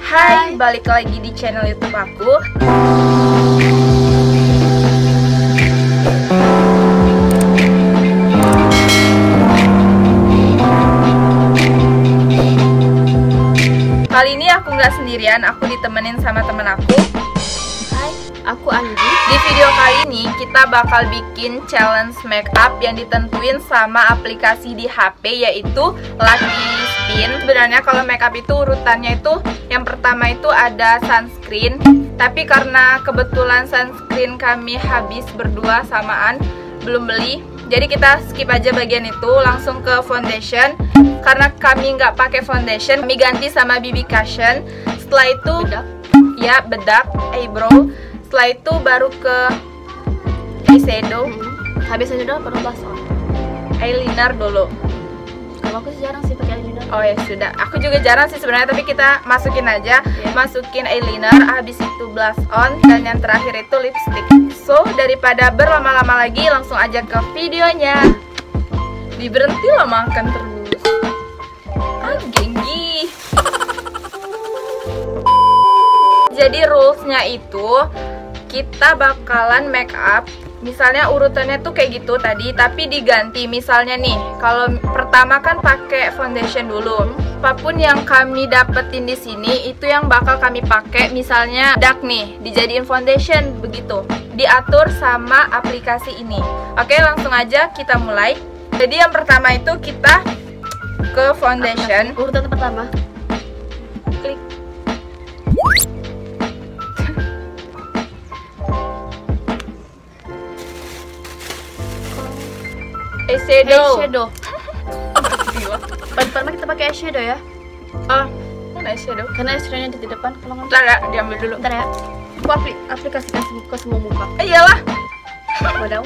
Hai, balik lagi di channel YouTube aku. Kali ini aku nggak sendirian, aku ditemenin sama temen aku. Hai, aku Anggi. Di video kali ini kita bakal bikin challenge makeup yang ditentuin sama aplikasi di HP, yaitu Lucky Spin. Sebenarnya kalau makeup itu urutannya itu yang pertama itu ada sunscreen, tapi karena kebetulan sunscreen kami habis berdua samaan, belum beli, jadi kita skip aja bagian itu, langsung ke foundation. Karena kami nggak pakai foundation, kami ganti sama BB Cushion. Setelah itu bedak, eyebrow. Setelah itu baru ke eyeshadow. Habis eyeshadow baru blush on. Eyeliner dulu. Kalau aku sih jarang sih pakai eyeliner. Oh ya sudah, aku juga jarang sih sebenarnya, tapi kita masukin aja. Masukin eyeliner, habis itu blush on, dan yang terakhir itu lipstick. So daripada berlama-lama lagi, langsung aja ke videonya. Diberhenti lah makan terus. Genggi. Jadi rulesnya itu kita bakalan make up. Misalnya urutannya tuh kayak gitu tadi, tapi diganti. Misalnya nih, kalau pertama kan pakai foundation dulu. Apapun yang kami dapetin di sini itu yang bakal kami pakai. Misalnya dark nih, dijadiin foundation begitu. Diatur sama aplikasi ini. Oke, langsung aja kita mulai. Jadi yang pertama itu kita ke foundation. Urutan pertama. Klik. Eyeshadow. Pertama kita pakai eyeshadow ya. Mana eyeshadow? Karena eyeshadownya di depan. Kalau nggak, Bentar ya, diambil dulu. bentar ya. Aku aplikasikan ke semua muka. Iyalah. Wadaw.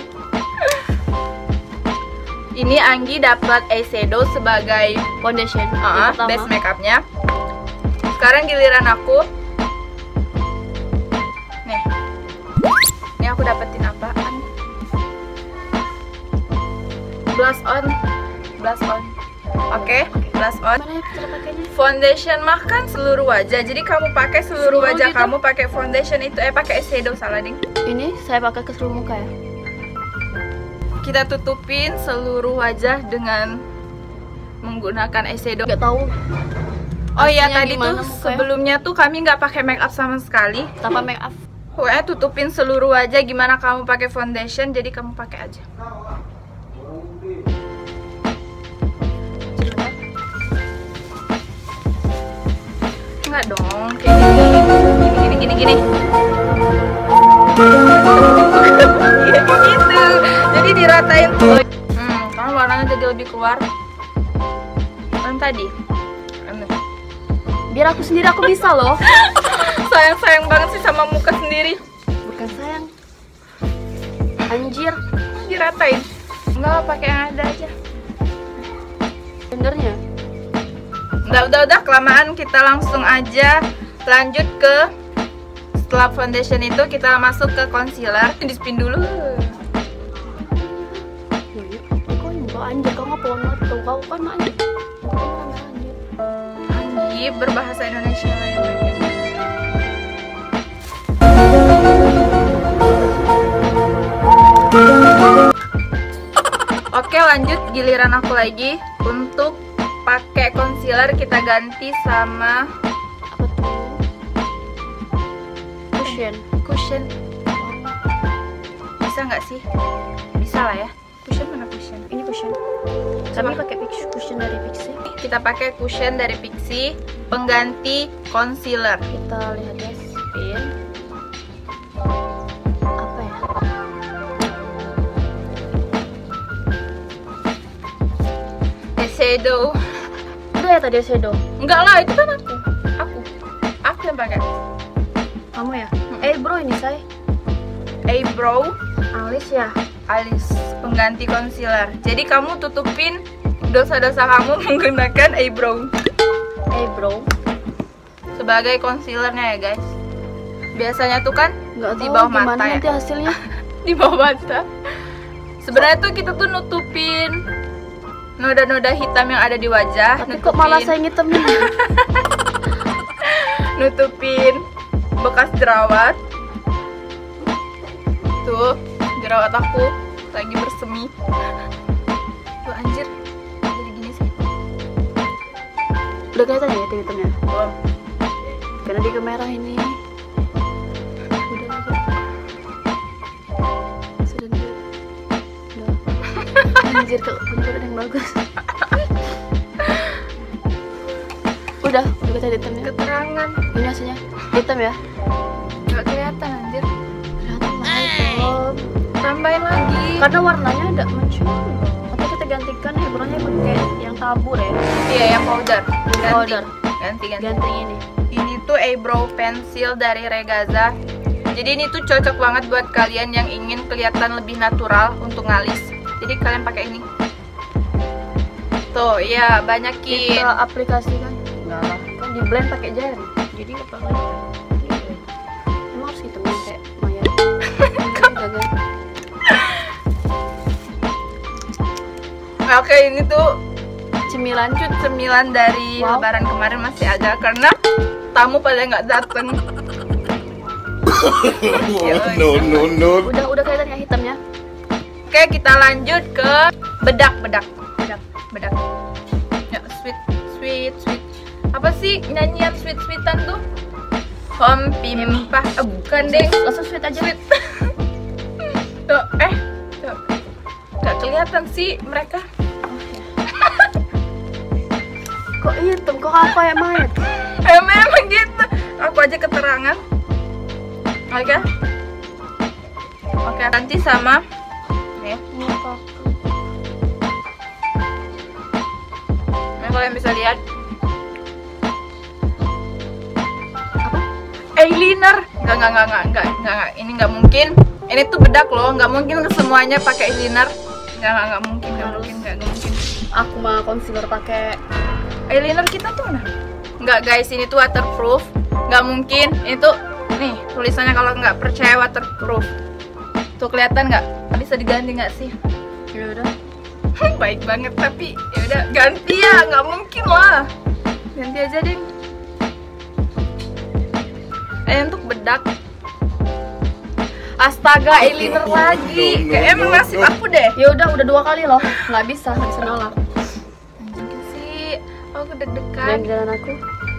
Ini Anggi dapat eyeshadow sebagai Foundation. base makeupnya. Sekarang giliran aku. Nih. Ini aku dapetin apaan? Blush on. Oke, blush on. Mana ya cara pakainya? Foundation mah kan seluruh wajah. Jadi kamu pakai seluruh wajah gitu? kamu, pakai foundation itu pakai eyeshadow, salah ding. Ini saya pakai ke seluruh muka ya. Kita tutupin seluruh wajah dengan menggunakan eyeshadow. Nggak tahu Oh iya, hasilnya tadi gimana tuh mukanya. sebelumnya tuh kami nggak pakai make up sama sekali. tanpa make up. Pokoknya tutupin seluruh wajah. Gimana kamu pakai foundation, jadi kamu pakai aja. Enggak dong, kayak gini. Gini. Kayak gitu. Jadi diratain tuh. Karena warnanya jadi lebih keluar. Yang tadi. Biar aku sendiri aku bisa loh. Sayang banget sih sama muka sendiri. Bukan sayang. Anjir. Diratain. Enggak, pakai yang ada aja. Bendernya. Udah kelamaan, kita langsung aja lanjut ke, setelah foundation itu kita masuk ke concealer. Di spin dulu. Kau anjir, kau ngapain tuh? Kau kan anjir. Anggi berbahasa Indonesia lah ya. Oke, lanjut giliran aku lagi. Untuk pakai concealer kita ganti sama Apa tuh? cushion. Bisa nggak sih? Bisa lah ya. Cushion mana cushion? Ini cushion. Kami pakai cushion dari Pixi. Kita pakai cushion dari Pixi, pengganti concealer. Kita lihat ya, spin. Apa ya? Eyeshadow. Udah ya tadi eyeshadow. Enggak lah, itu kan aku yang pakai. Kamu ya? Bro, ini saya. Eyebrow, Alis ya. alis, pengganti concealer. Jadi kamu tutupin dosa-dosa kamu menggunakan eyebrow Bro. sebagai concealernya ya guys. Biasanya tuh kan Nggak di tahu bawah gimana mata ya. nanti hasilnya. Di bawah mata. Sebenarnya tuh kita tuh nutupin noda-noda hitam yang ada di wajah. Tapi kok malah saya ngitemin. nutupin bekas jerawat. Tuh, jerawat aku lagi bersemi. Tuh anjir, jadi gini sih. Udah kelihatan ya hitam-hitamnya? Oh. Karena di kamera ini. Udah aja. Sudah nih. Udah. Anjir, kok bener yang bagus. Udah kelihatan hitamnya. Keterangan Ini hasilnya hitam ya? nggak kelihatan anjir. Kelihatan lah hitam. Tambahin lagi. Karena warnanya ada muncul. Atau kita gantikan hiburannya pakai yang tabur ya? Iya, yang powder. Powder. Ganti. Ganti ini. Ini tuh eyebrow pencil dari Regaza. Jadi ini tuh cocok banget buat kalian yang ingin kelihatan lebih natural untuk ngalis. Jadi kalian pakai ini. Tuh, ya banyakin. Kita aplikasikan. Enggak lah, kan di blend pakai jari. Jadi apa lagi? Emang harus hitam kayak Maya. Gagal. Oke, ini tuh Cemilan. cemilan dari Wow. Lebaran kemarin masih ada karena tamu pada nggak dateng. No. Udah kelihatan ya hitamnya. Oke, kita lanjut ke bedak. Ya, sweet. Apa sih nyanyian sweetan tuh? Hom pimpah. Bukan deh. Langsung sweet aja. Sweet. Tuh, tuh. Nggak kelihatan sih mereka. Kok hitam? Kok apa ya Maya? Memang gitu. Aku aja keterangan. Oke, nanti sama nih. Nah, kalian bisa lihat. Eyeliner. Enggak. Ini nggak mungkin. Ini tuh bedak loh. Nggak mungkin semuanya pakai eyeliner. Nggak mungkin. Aku mah concealer pakai. Eyeliner kita tuh mana? Nggak guys, ini tuh waterproof. Nggak mungkin. Itu nih tulisannya, kalau nggak percaya waterproof. Tuh kelihatan nggak? Bisa diganti nggak sih? Ya udah. Baik banget, tapi ya udah ganti ya, nggak mungkin lah. Ganti aja deh. Untuk bedak. Astaga, eyeliner lagi. Kayak emang nasib aku deh. Ya udah 2 kali loh. Nggak bisa nolak. Anjing sih, aku deg-degan. Dan aku.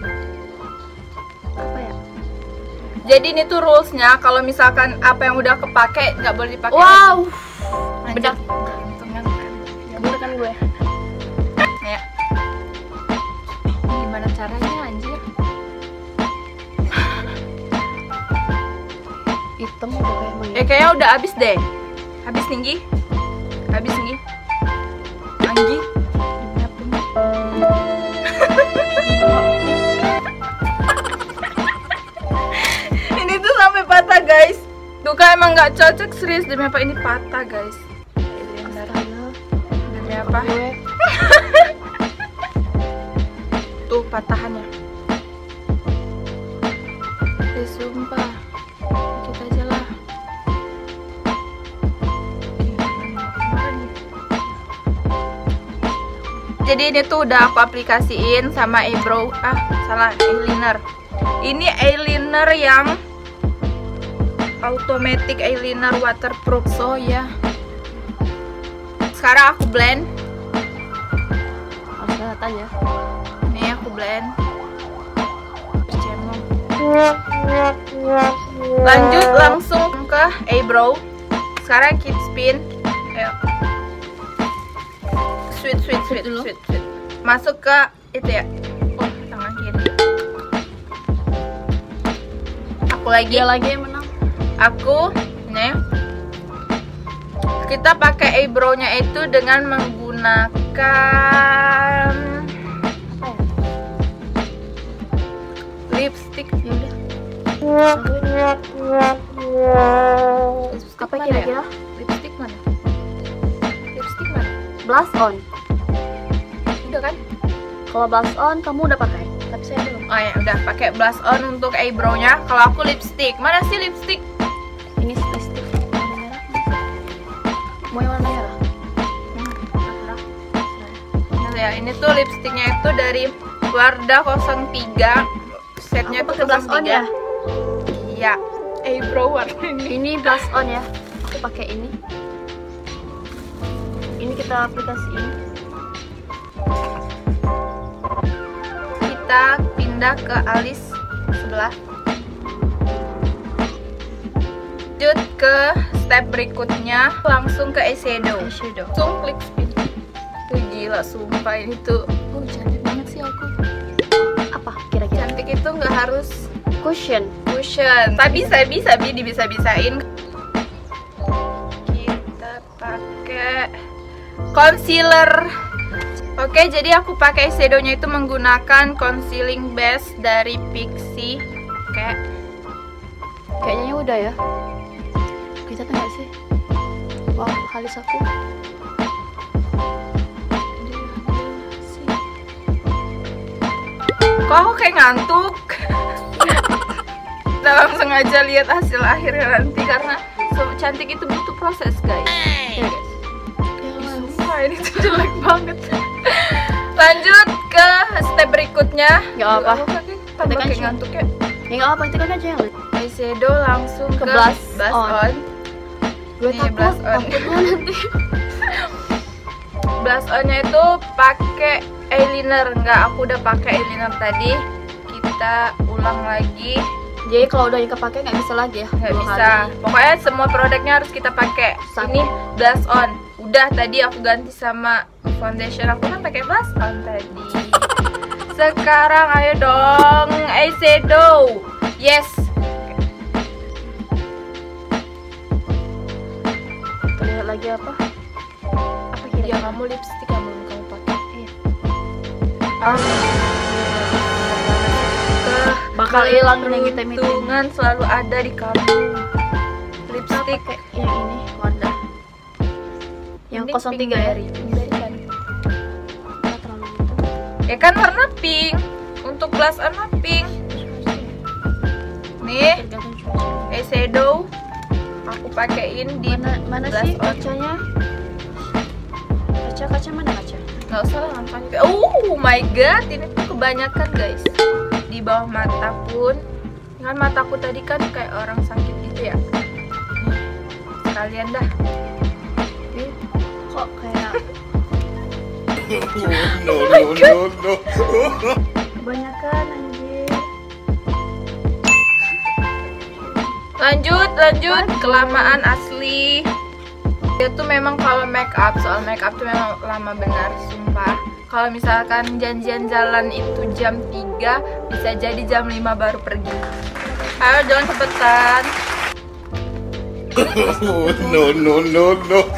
Apa ya? Jadi ini tuh rulesnya, kalau misalkan apa yang udah kepake nggak boleh dipakai. Wow. lagi. Bedak. Untungan. Bener kan gue? Ya. Gimana caranya anjir? Hitam udah kayak Maya. Kayaknya udah habis deh. Habis tinggi. Anggi. Ini tuh sampai patah guys. Tuh kan emang nggak cocok, serius demi apa ini patah guys. Demi apa? Gue. Tuh patahannya. Sumpah. Kita aja lah. Jadi ini tuh udah aku aplikasiin sama eyebrow. Eyeliner. Ini eyeliner yang automatic eyeliner waterproof. So ya. Sekarang aku blend. Harus kelihatan ya. Nih aku blend. Bercemong. Lanjut langsung ke eyebrow. Sekarang kita spin. Ayo. Sweet. Masuk ke itu ya. Oh, tangan kiri. Aku lagi. Dia lagi yang menang. Aku nih. Kita pakai eyebrow-nya itu dengan menggunakan apa ya? Lipstick. Ya udah. Lipstick Apa mana kira-kira? ya? Lipstick mana? Blush on. Udah kan? Kalau blush on kamu udah pakai, tapi saya belum. Oh ya, udah pakai blush on untuk eyebrow-nya. Kalau aku lipstick. Mana sih lipstick? Ini lipstick warna merah. Mau yang warna merah? Nah, ya, ini tuh lipstiknya itu dari Wardah 03 setnya Aku tuh pakai blush on ya. Iya. Eyebrow warna ini. Ini blush on ya. Aku pakai ini. Ini kita aplikasiin. Kita pindah ke alis sebelah. Lanjut ke step berikutnya, langsung ke eyeshadow. Langsung klik spin. Tuh gila, sumpah ini tuh. Oh, cantik banget sih aku. Apa kira-kira? Cantik itu nggak harus Cushion. tapi bisa-bisain. Kita pakai concealer. Oke, jadi aku pakai shadownya itu menggunakan concealing base dari Pixi. Kayaknya udah ya. Kita nggak sih? Wow, halis aku. Kok aku kayak ngantuk? Kita langsung aja lihat hasil akhirnya nanti, karena cantik itu butuh proses, guys. Ya, guys. Sumpah ini tuh jelek banget. Lanjut ke step berikutnya. Nggak apa. Aku tambah kayak ngantuk ya. Ya nggak apa, itu kan aja yang Eyeshadow langsung ke blush on. gue Nih, takut blush on. nanti. Blush onnya itu pakai eyeliner. Enggak, aku udah pakai eyeliner tadi. Kita ulang lagi. Jadi kalau udah kepake nggak bisa lagi ya? Nggak 2 bisa. kali. Pokoknya semua produknya harus kita pakai. Satu. Ini blush on. Udah tadi aku ganti sama foundation. Aku kan pakai blush on tadi. Sekarang ayo dong eyeshadow. Yes. Kita lihat lagi apa? Apa kira? Ya kamu lipstick yang belum kamu pakai. Iya. Bakal hilang yang hitam-hitam. Keberuntungan selalu ada di kamu. Lipstick Pakai yang ini warna. Yang 03 ya? kan. Nggak terlalu hitam. Ya kan warna pink. Untuk blush on pink. Nih, Tergantung cuaca. eyeshadow aku pakein di Mana blush sih on. kacanya? Kaca mana kaca? Nggak usah lah langsung aja. Oh my god, ini tuh kebanyakan guys. Di bawah mata pun. Kan mataku tadi kan kayak orang sakit gitu ya. Nih, sekalian dah. Ih, kok kayak No. kebanyakan anjir. Lanjut, kelamaan asli. Dia tuh memang kalau soal make up tuh memang lama benar, sumpah. Kalau misalkan janjian jalan itu jam 3, bisa jadi jam 5 baru pergi. Ayo jalan cepetan. No.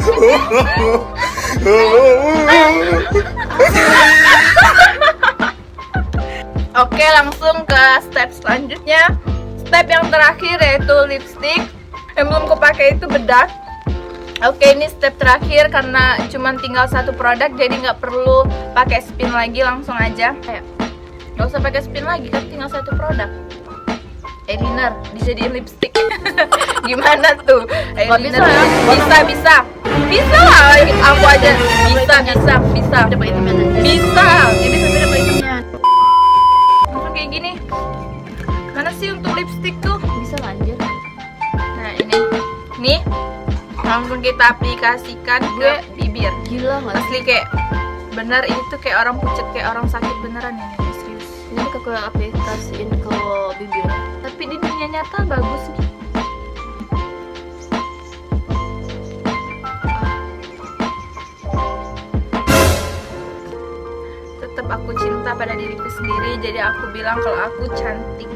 Oke, langsung ke step selanjutnya. Step yang terakhir yaitu lipstick. Yang belum kupakai itu bedak. Oke, ini step terakhir karena cuman tinggal satu produk, jadi nggak perlu pakai spin lagi, langsung aja. Nggak usah pakai spin lagi, kan tinggal satu produk. Eyeliner dijadiin lipstick. Gimana tuh? Eyeliner bisa. Bisa lah, aku aja bisa. Coba hitamnya nanti. Bisa. Jadi sampai dapat hitamnya. Langsung kayak gini. Mana sih untuk lipstick tuh? Bisa lanjut. Nah, ini. Nih. Langsung kita aplikasikan ke bibir. Gila nggak? Asli kayak bener, ini tuh kayak orang pucat, kayak orang sakit beneran ya, serius. Ini aku aplikasiin ke bibir. Tapi di dunia nyata bagus nih. Tetap aku cinta pada diriku sendiri, jadi aku bilang kalau aku cantik.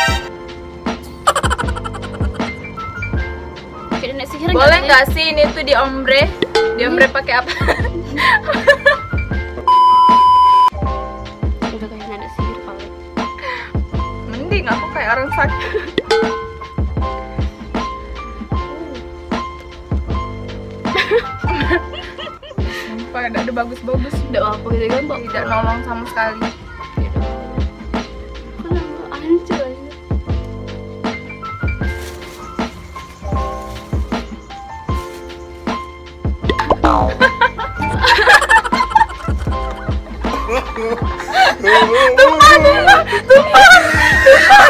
Kayak nenek sihir Boleh nggak sih ini tuh di ombre? Di ombre pakai apa? Udah kayak nenek sihir kali. Mending aku kayak orang sakit. Sumpah, nggak ada bagus-bagus. Udah apa gitu kan, Mbak? Tidak nolong sama sekali. Kenapa hancur aja? Tumpah.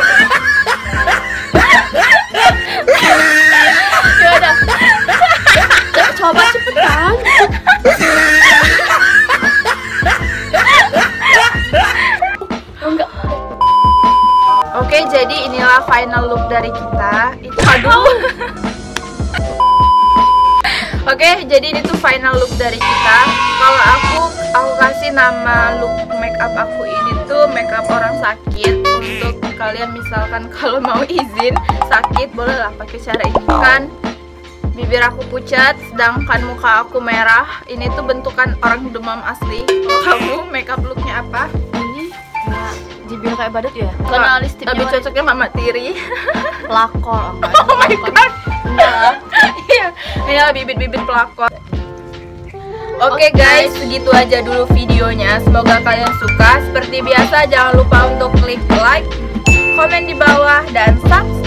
Oke, jadi inilah final look dari kita. Itu aduh. Oke, jadi ini tuh final look dari kita. Kalau aku kasih nama look makeup aku ini tuh makeup orang sakit. Untuk kalian misalkan kalau mau izin sakit bolehlah pakai cara ini kan. Bibir aku pucat, sedangkan muka aku merah. Ini tuh bentukan orang demam asli. Kamu makeup looknya apa? Ini nggak dibilang kayak badut ya? Lebih Karena listipnya cocoknya Mama Tiri. pelakor. Oh my god. Iya, inilah bibit-bibit pelakor. Oke guys, segitu aja dulu videonya. Semoga kalian suka. Seperti biasa, jangan lupa untuk klik like, komen di bawah, dan subscribe.